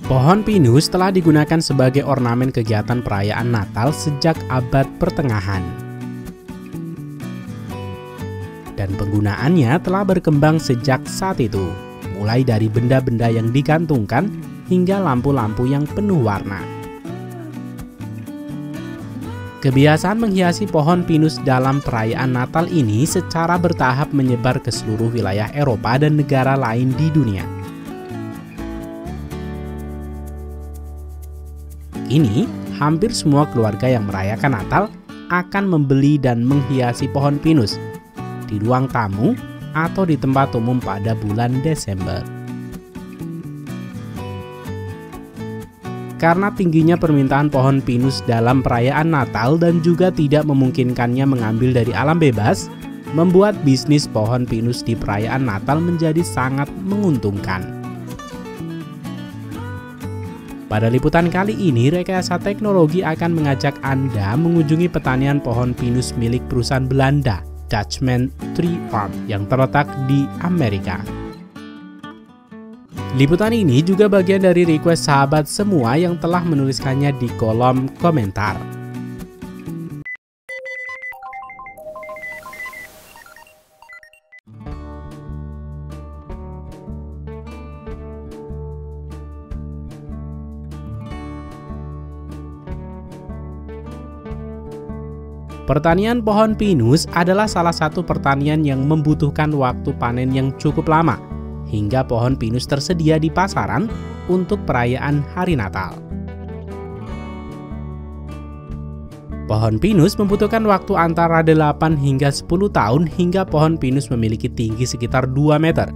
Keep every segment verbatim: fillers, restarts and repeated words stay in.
Pohon pinus telah digunakan sebagai ornamen kegiatan perayaan Natal sejak abad pertengahan. Dan penggunaannya telah berkembang sejak saat itu, mulai dari benda-benda yang digantungkan hingga lampu-lampu yang penuh warna. Kebiasaan menghiasi pohon pinus dalam perayaan Natal ini secara bertahap menyebar ke seluruh wilayah Eropa dan negara lain di dunia. Kini, hampir semua keluarga yang merayakan Natal akan membeli dan menghiasi pohon pinus di ruang tamu atau di tempat umum pada bulan Desember. Karena tingginya permintaan pohon pinus dalam perayaan Natal dan juga tidak memungkinkannya mengambil dari alam bebas, membuat bisnis pohon pinus di perayaan Natal menjadi sangat menguntungkan. Pada liputan kali ini, Rekayasa Teknologi akan mengajak Anda mengunjungi pertanian pohon pinus milik perusahaan Belanda, Dutchman Tree Farm, yang terletak di Amerika. Liputan ini juga bagian dari request sahabat semua yang telah menuliskannya di kolom komentar. Pertanian pohon pinus adalah salah satu pertanian yang membutuhkan waktu panen yang cukup lama, hingga pohon pinus tersedia di pasaran untuk perayaan hari Natal. Pohon pinus membutuhkan waktu antara delapan hingga sepuluh tahun hingga pohon pinus memiliki tinggi sekitar dua meter.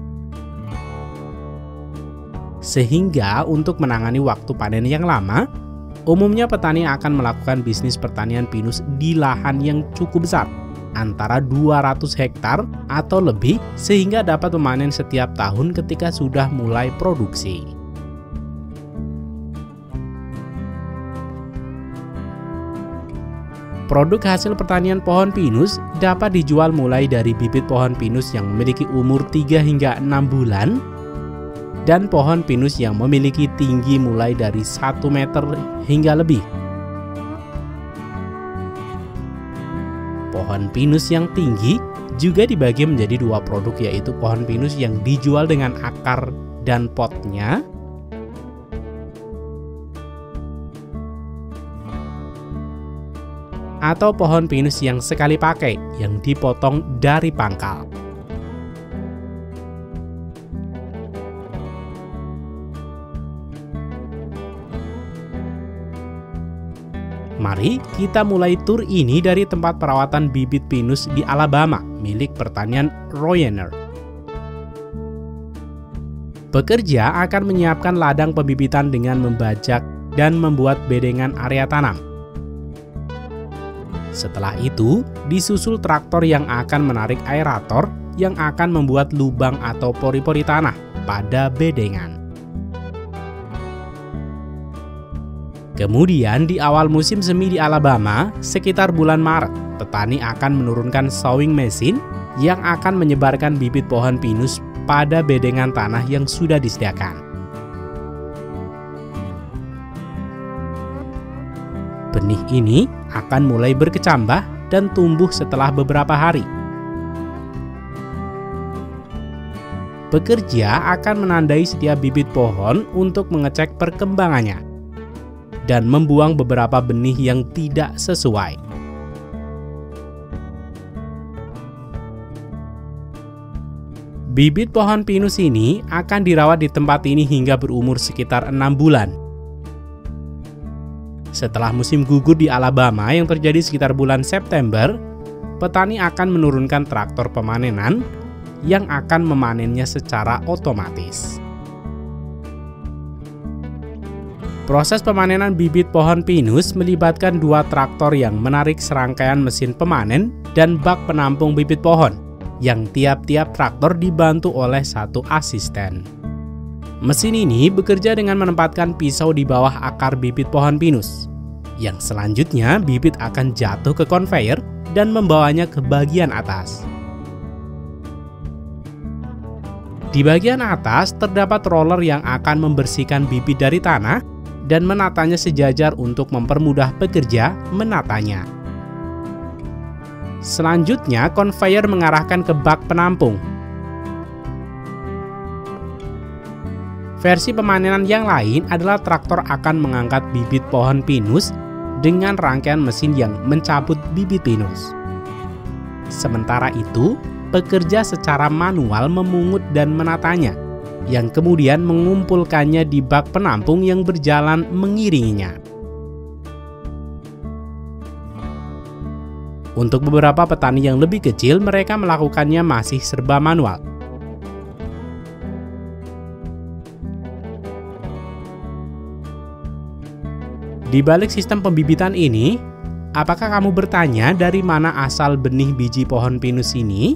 Sehingga untuk menangani waktu panen yang lama, umumnya petani akan melakukan bisnis pertanian pinus di lahan yang cukup besar, antara dua ratus hektar atau lebih, sehingga dapat memanen setiap tahun ketika sudah mulai produksi. Produk hasil pertanian pohon pinus dapat dijual mulai dari bibit pohon pinus yang memiliki umur tiga hingga enam bulan, dan pohon pinus yang memiliki tinggi mulai dari satu meter hingga lebih. Pohon pinus yang tinggi juga dibagi menjadi dua produk, yaitu pohon pinus yang dijual dengan akar dan potnya, atau pohon pinus yang sekali pakai yang dipotong dari pangkal. Mari kita mulai tur ini dari tempat perawatan bibit pinus di Alabama milik pertanian Royener. Pekerja akan menyiapkan ladang pembibitan dengan membajak dan membuat bedengan area tanam. Setelah itu, disusul traktor yang akan menarik aerator yang akan membuat lubang atau pori-pori tanah pada bedengan. Kemudian di awal musim semi di Alabama, sekitar bulan Maret, petani akan menurunkan sowing mesin yang akan menyebarkan bibit pohon pinus pada bedengan tanah yang sudah disediakan. Benih ini akan mulai berkecambah dan tumbuh setelah beberapa hari. Pekerja akan menandai setiap bibit pohon untuk mengecek perkembangannya dan membuang beberapa benih yang tidak sesuai. Bibit pohon pinus ini akan dirawat di tempat ini hingga berumur sekitar enam bulan. Setelah musim gugur di Alabama yang terjadi sekitar bulan September, petani akan menurunkan traktor pemanenan yang akan memanennya secara otomatis. Proses pemanenan bibit pohon pinus melibatkan dua traktor yang menarik serangkaian mesin pemanen dan bak penampung bibit pohon, yang tiap-tiap traktor dibantu oleh satu asisten. Mesin ini bekerja dengan menempatkan pisau di bawah akar bibit pohon pinus, yang selanjutnya bibit akan jatuh ke konveyor dan membawanya ke bagian atas. Di bagian atas terdapat roller yang akan membersihkan bibit dari tanah dan menatanya sejajar untuk mempermudah pekerja menatanya. Selanjutnya, conveyor mengarahkan ke bak penampung. Versi pemanenan yang lain adalah traktor akan mengangkat bibit pohon pinus dengan rangkaian mesin yang mencabut bibit pinus. Sementara itu, pekerja secara manual memungut dan menatanya, yang kemudian mengumpulkannya di bak penampung yang berjalan mengiringinya. Untuk beberapa petani yang lebih kecil, mereka melakukannya masih serba manual. Di balik sistem pembibitan ini, apakah kamu bertanya dari mana asal benih biji pohon pinus ini?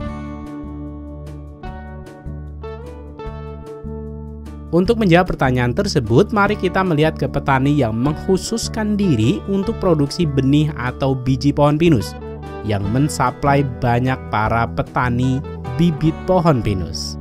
Untuk menjawab pertanyaan tersebut, mari kita melihat ke petani yang mengkhususkan diri untuk produksi benih atau biji pohon pinus, yang mensuplai banyak para petani bibit pohon pinus.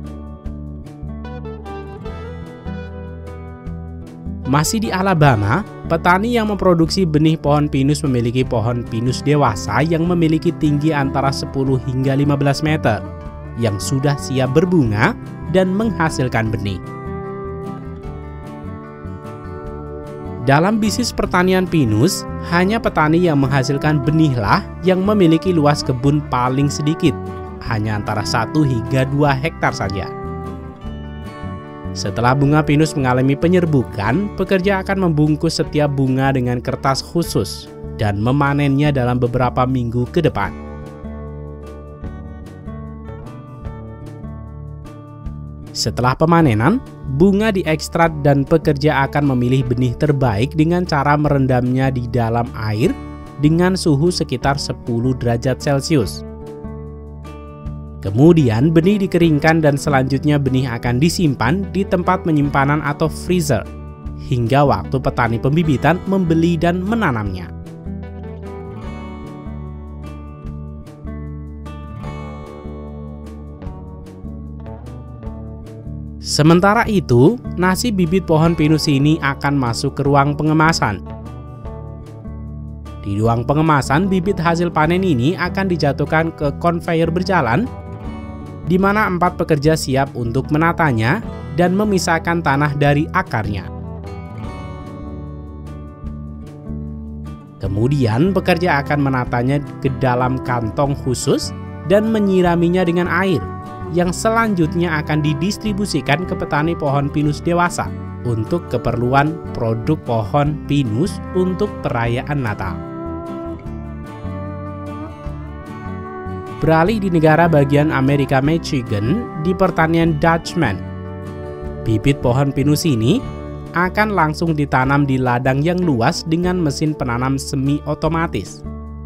Masih di Alabama, petani yang memproduksi benih pohon pinus memiliki pohon pinus dewasa yang memiliki tinggi antara sepuluh hingga lima belas meter, yang sudah siap berbunga dan menghasilkan benih. Dalam bisnis pertanian pinus, hanya petani yang menghasilkan benihlah yang memiliki luas kebun paling sedikit, hanya antara satu hingga dua hektar saja. Setelah bunga pinus mengalami penyerbukan, pekerja akan membungkus setiap bunga dengan kertas khusus dan memanennya dalam beberapa minggu ke depan. Setelah pemanenan, bunga diekstrak dan pekerja akan memilih benih terbaik dengan cara merendamnya di dalam air dengan suhu sekitar sepuluh derajat Celcius. Kemudian benih dikeringkan dan selanjutnya benih akan disimpan di tempat penyimpanan atau freezer hingga waktu petani pembibitan membeli dan menanamnya. Sementara itu, nasib bibit pohon pinus ini akan masuk ke ruang pengemasan. Di ruang pengemasan, bibit hasil panen ini akan dijatuhkan ke conveyor berjalan, di mana empat pekerja siap untuk menatanya dan memisahkan tanah dari akarnya. Kemudian, pekerja akan menatanya ke dalam kantong khusus dan menyiraminya dengan air, yang selanjutnya akan didistribusikan ke petani pohon pinus dewasa untuk keperluan produk pohon pinus untuk perayaan Natal. Beralih di negara bagian Amerika Michigan, di pertanian Dutchman, bibit pohon pinus ini akan langsung ditanam di ladang yang luas dengan mesin penanam semi otomatis.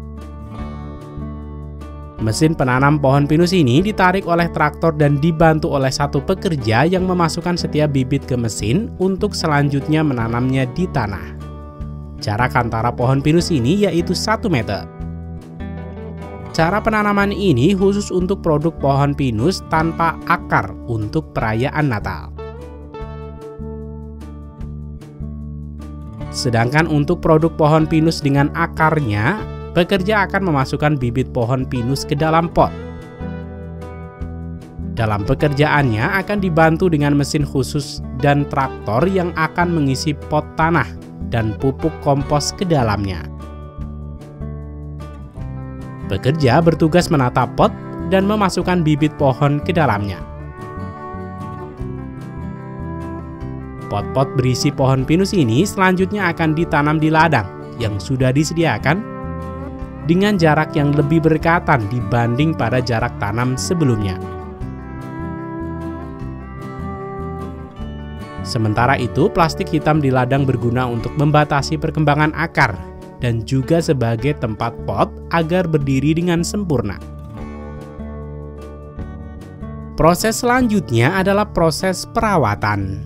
Mesin penanam pohon pinus ini ditarik oleh traktor dan dibantu oleh satu pekerja yang memasukkan setiap bibit ke mesin untuk selanjutnya menanamnya di tanah. Jarak antara pohon pinus ini yaitu satu meter. Cara penanaman ini khusus untuk produk pohon pinus tanpa akar untuk perayaan Natal. Sedangkan untuk produk pohon pinus dengan akarnya, pekerja akan memasukkan bibit pohon pinus ke dalam pot. Dalam pekerjaannya akan dibantu dengan mesin khusus dan traktor yang akan mengisi pot tanah dan pupuk kompos ke dalamnya. Pekerja bertugas menata pot dan memasukkan bibit pohon ke dalamnya. Pot-pot berisi pohon pinus ini selanjutnya akan ditanam di ladang yang sudah disediakan dengan jarak yang lebih berdekatan dibanding pada jarak tanam sebelumnya. Sementara itu, plastik hitam di ladang berguna untuk membatasi perkembangan akar dan juga sebagai tempat pot agar berdiri dengan sempurna. Proses selanjutnya adalah proses perawatan.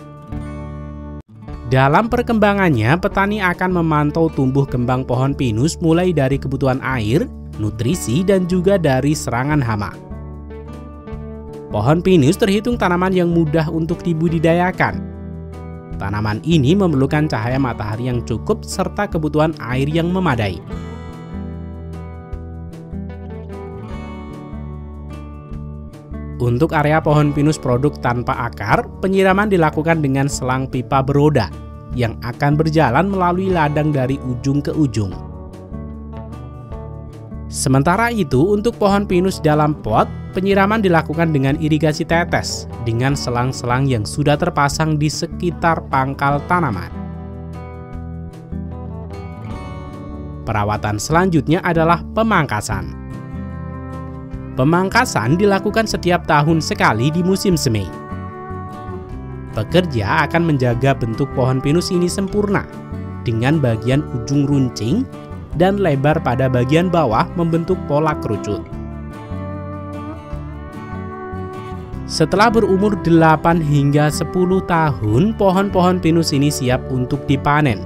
Dalam perkembangannya, petani akan memantau tumbuh kembang pohon pinus mulai dari kebutuhan air, nutrisi, dan juga dari serangan hama. Pohon pinus terhitung tanaman yang mudah untuk dibudidayakan. Tanaman ini memerlukan cahaya matahari yang cukup serta kebutuhan air yang memadai. Untuk area pohon pinus produk tanpa akar, penyiraman dilakukan dengan selang pipa beroda yang akan berjalan melalui ladang dari ujung ke ujung. Sementara itu, untuk pohon pinus dalam pot, penyiraman dilakukan dengan irigasi tetes dengan selang-selang yang sudah terpasang di sekitar pangkal tanaman. Perawatan selanjutnya adalah pemangkasan. Pemangkasan dilakukan setiap tahun sekali di musim semi. Pekerja akan menjaga bentuk pohon pinus ini sempurna dengan bagian ujung runcing dan lebar pada bagian bawah membentuk pola kerucut. Setelah berumur delapan hingga sepuluh tahun, pohon-pohon pinus ini siap untuk dipanen.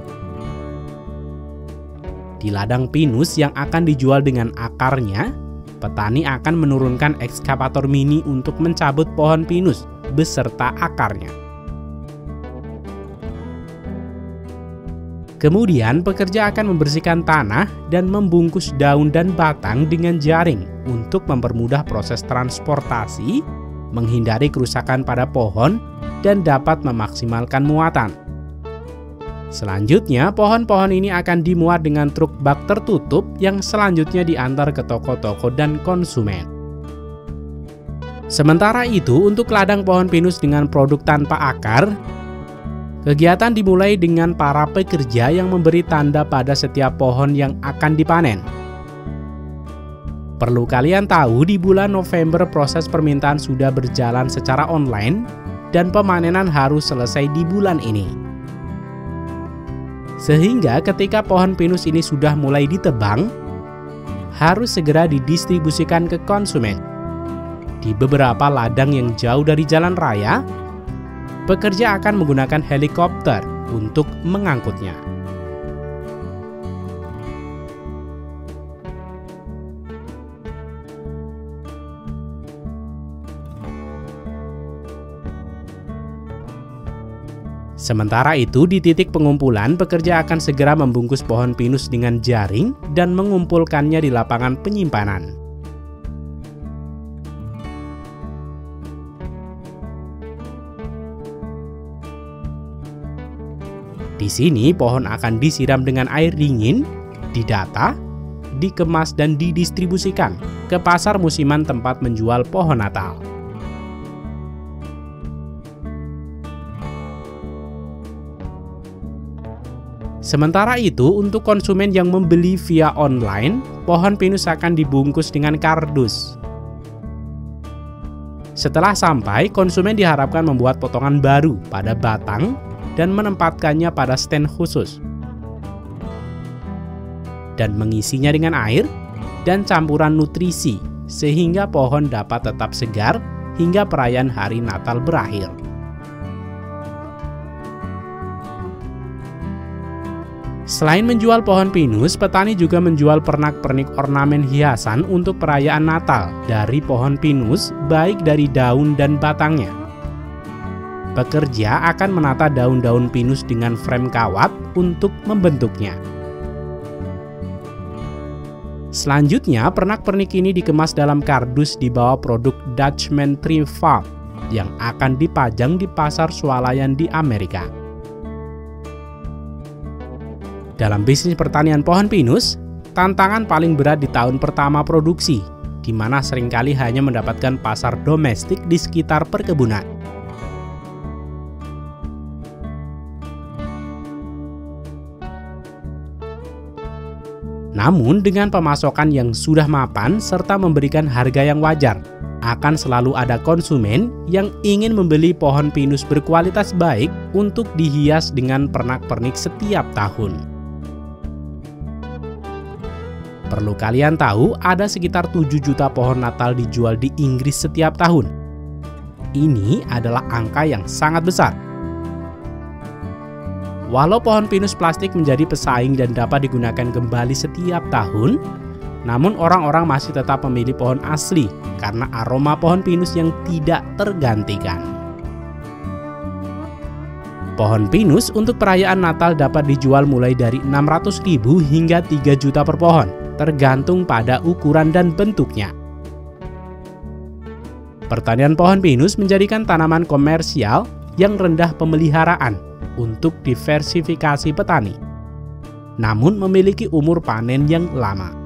Di ladang pinus yang akan dijual dengan akarnya, petani akan menurunkan ekskavator mini untuk mencabut pohon pinus beserta akarnya. Kemudian pekerja akan membersihkan tanah dan membungkus daun dan batang dengan jaring untuk mempermudah proses transportasi, menghindari kerusakan pada pohon, dan dapat memaksimalkan muatan. Selanjutnya, pohon-pohon ini akan dimuat dengan truk bak tertutup yang selanjutnya diantar ke toko-toko dan konsumen. Sementara itu, untuk ladang pohon pinus dengan produk tanpa akar, kegiatan dimulai dengan para pekerja yang memberi tanda pada setiap pohon yang akan dipanen. Perlu kalian tahu, di bulan November proses permintaan sudah berjalan secara online dan pemanenan harus selesai di bulan ini. Sehingga ketika pohon pinus ini sudah mulai ditebang, harus segera didistribusikan ke konsumen. Di beberapa ladang yang jauh dari jalan raya, pekerja akan menggunakan helikopter untuk mengangkutnya. Sementara itu, di titik pengumpulan, pekerja akan segera membungkus pohon pinus dengan jaring dan mengumpulkannya di lapangan penyimpanan. Di sini, pohon akan disiram dengan air dingin, didata, dikemas, dan didistribusikan ke pasar musiman tempat menjual pohon Natal. Sementara itu, untuk konsumen yang membeli via online, pohon pinus akan dibungkus dengan kardus. Setelah sampai, konsumen diharapkan membuat potongan baru pada batang dan menempatkannya pada stand khusus, dan mengisinya dengan air dan campuran nutrisi sehingga pohon dapat tetap segar hingga perayaan hari Natal berakhir. Selain menjual pohon pinus, petani juga menjual pernak-pernik ornamen hiasan untuk perayaan Natal dari pohon pinus, baik dari daun dan batangnya. Pekerja akan menata daun-daun pinus dengan frame kawat untuk membentuknya. Selanjutnya, pernak-pernik ini dikemas dalam kardus di bawah produk Dutchman Tree Farm yang akan dipajang di pasar swalayan di Amerika. Dalam bisnis pertanian pohon pinus, tantangan paling berat di tahun pertama produksi, di mana seringkali hanya mendapatkan pasar domestik di sekitar perkebunan. Namun, dengan pemasokan yang sudah mapan serta memberikan harga yang wajar, akan selalu ada konsumen yang ingin membeli pohon pinus berkualitas baik untuk dihias dengan pernak-pernik setiap tahun. Perlu kalian tahu, ada sekitar tujuh juta pohon Natal dijual di Inggris setiap tahun. Ini adalah angka yang sangat besar. Walau pohon pinus plastik menjadi pesaing dan dapat digunakan kembali setiap tahun, Namun orang-orang masih tetap memilih pohon asli karena aroma pohon pinus yang tidak tergantikan. Pohon pinus untuk perayaan Natal dapat dijual mulai dari enam ratus ribu hingga tiga juta per pohon, tergantung pada ukuran dan bentuknya. Pertanian pohon pinus menjadikan tanaman komersial yang rendah pemeliharaan untuk diversifikasi petani, namun memiliki umur panen yang lama.